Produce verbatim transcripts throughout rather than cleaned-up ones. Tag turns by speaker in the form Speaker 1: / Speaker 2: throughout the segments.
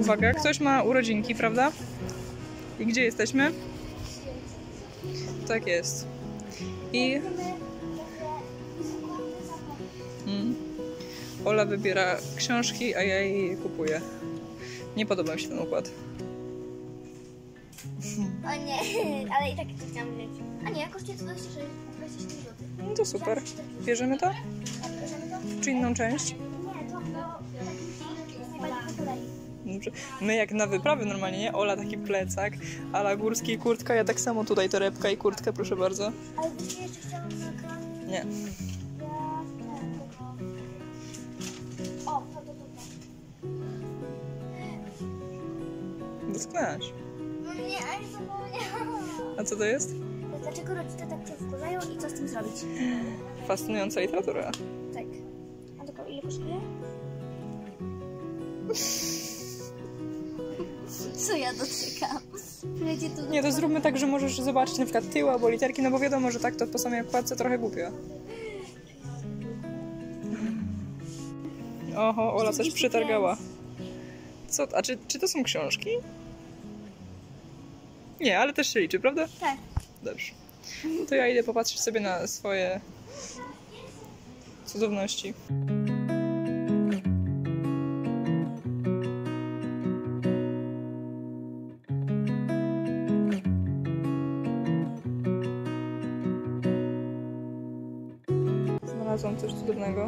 Speaker 1: Uwaga, ktoś ma urodzinki, prawda? I gdzie jesteśmy? Tak jest. I... Hmm. Ola wybiera książki, a ja jej kupuję. Nie podoba mi się ten układ.
Speaker 2: O nie, ale i tak to chciałam wziąć. A nie, kosztuje to dwadzieścia sześć złotych.
Speaker 1: No to super. Bierzemy to?
Speaker 2: Bierzemy to?
Speaker 1: Czy inną część?
Speaker 2: Nie, to było najbardziej po kolei.
Speaker 1: Dobrze. My jak na wyprawy normalnie, nie? Ola taki plecak, Ala górski kurtka, ja tak samo tutaj torebka i kurtkę, proszę bardzo.
Speaker 2: Ale byś jeszcze chciałam na ekran?
Speaker 1: Nie.
Speaker 2: O, to, to, to, to.
Speaker 1: Dotknęłaś.
Speaker 2: No nie, a nie zapomniałam.
Speaker 1: A co to jest?
Speaker 2: Dlaczego rodzice tak się wkurzają i co z tym zrobić?
Speaker 1: Fascynująca literatura.
Speaker 2: Tak. A tylko ile kosztuje? Co ja dotykam? To
Speaker 1: Nie, to zróbmy tak, że możesz zobaczyć na przykład tył albo literki, no bo wiadomo, że tak to po samej okładce trochę głupio. Oho, Ola coś przytargała. Co? A czy, czy to są książki? Nie, ale też się liczy, prawda?
Speaker 2: Tak.
Speaker 1: Dobrze. To ja idę popatrzeć sobie na swoje cudowności. Znalazłam coś cudownego.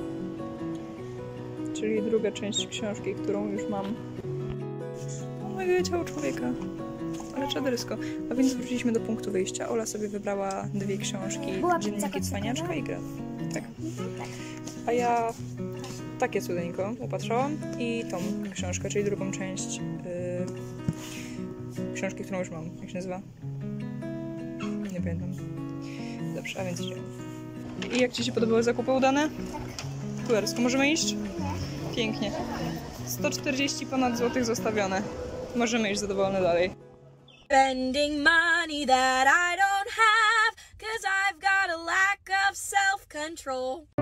Speaker 1: Czyli druga część książki, którą już mam. Moje ciało człowieka. Ale czadersko. A więc wróciliśmy do punktu wyjścia. Ola sobie wybrała dwie książki.
Speaker 2: Była
Speaker 1: Dzienniki
Speaker 2: pizza
Speaker 1: Cwaniaczka i Graf. Tak.
Speaker 2: Tak.
Speaker 1: A ja takie cudeńko upatrzyłam i tą książkę, czyli drugą część yy, książki, którą już mam. Jak się nazywa? Nie pamiętam. Dobrze, a więc idziemy. I jak Ci się podobały zakupy udane? Tak. Kulersko. Możemy iść?
Speaker 2: Nie.
Speaker 1: Pięknie. sto czterdzieści ponad złotych zostawione. Możemy iść zadowolone dalej.
Speaker 3: Spending money that I don't have, 'cause I've got a lack of self-control.